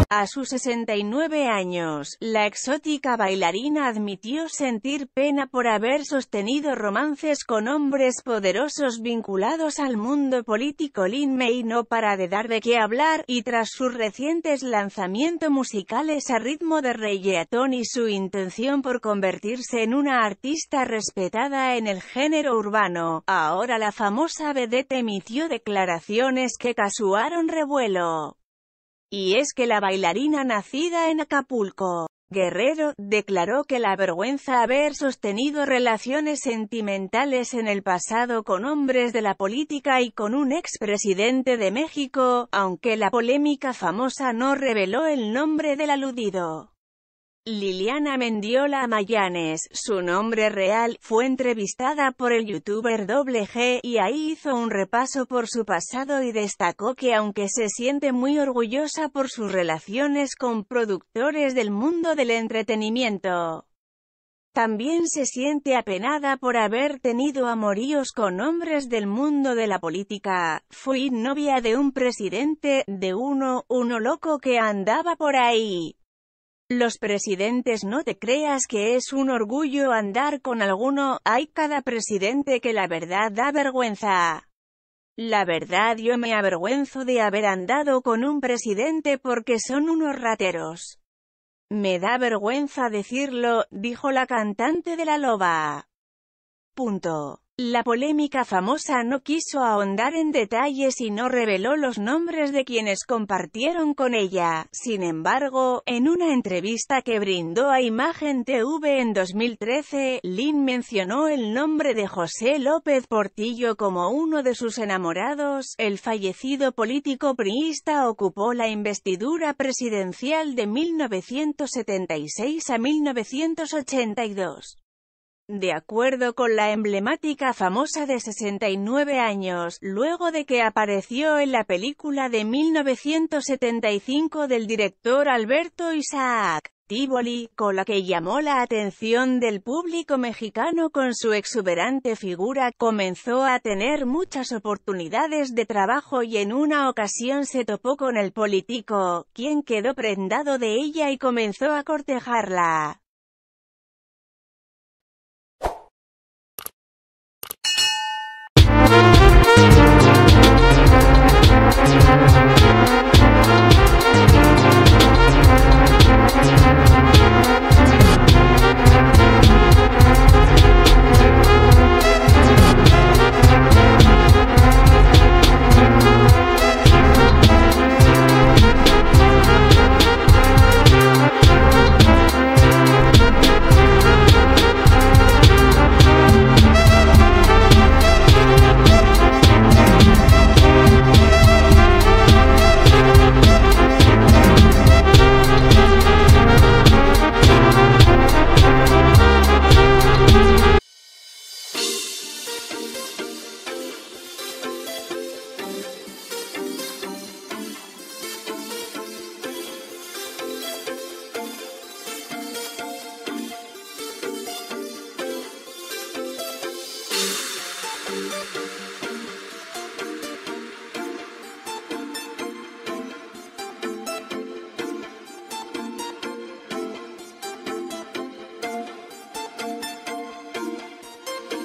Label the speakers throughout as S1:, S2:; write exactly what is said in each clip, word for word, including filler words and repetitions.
S1: A sus sesenta y nueve años, la exótica bailarina admitió sentir pena por haber sostenido romances con hombres poderosos vinculados al mundo político. Lin May no para de dar de qué hablar, y tras sus recientes lanzamientos musicales a ritmo de reggaetón y su intención por convertirse en una artista respetada en el género urbano, ahora la famosa vedette emitió declaraciones que causaron revuelo. Y es que la bailarina nacida en Acapulco, Guerrero, declaró que la avergüenza haber sostenido relaciones sentimentales en el pasado con hombres de la política y con un expresidente de México, aunque la polémica famosa no reveló el nombre del aludido. Liliana Mendiola Mayanes, su nombre real, fue entrevistada por el youtuber Doble G, y ahí hizo un repaso por su pasado y destacó que aunque se siente muy orgullosa por sus relaciones con productores del mundo del entretenimiento, también se siente apenada por haber tenido amoríos con hombres del mundo de la política. Fui novia de un presidente, de uno, uno loco que andaba por ahí. Los presidentes, no te creas que es un orgullo andar con alguno, hay cada presidente que la verdad da vergüenza. La verdad yo me avergüenzo de haber andado con un presidente porque son unos rateros. Me da vergüenza decirlo, dijo la cantante de La Loba. Punto. La polémica famosa no quiso ahondar en detalles y no reveló los nombres de quienes compartieron con ella. Sin embargo, en una entrevista que brindó a Imagen T V en dos mil trece, Lin mencionó el nombre de José López Portillo como uno de sus enamorados. El fallecido político priista ocupó la investidura presidencial de mil novecientos setenta y seis a mil novecientos ochenta y dos. De acuerdo con la emblemática famosa de sesenta y nueve años, luego de que apareció en la película de mil novecientos setenta y cinco del director Alberto Isaac Tívoli, con la que llamó la atención del público mexicano con su exuberante figura, comenzó a tener muchas oportunidades de trabajo y en una ocasión se topó con el político, quien quedó prendado de ella y comenzó a cortejarla.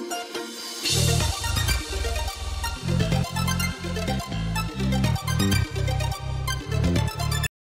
S2: We'll be right back.